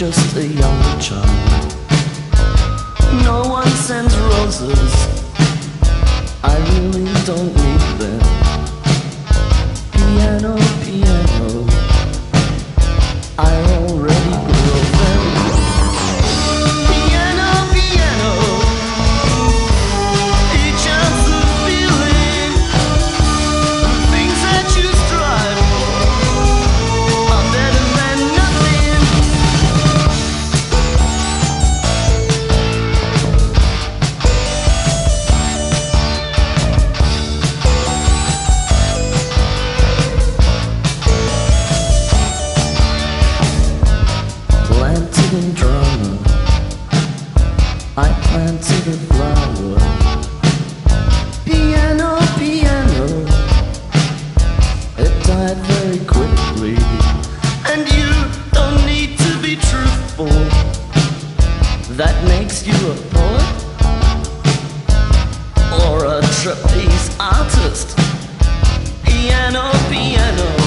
just a younger child. No one sends roses, I really don't need them. Piano, piano, I already grow them. Piano, piano, each answer feeling, things that you strive for are better than nothing. Planted in drama, I planted a flower. Piano, piano, it died very quickly. And you don't need to be truthful, that makes you a poet or a trapeze artist. Piano, piano,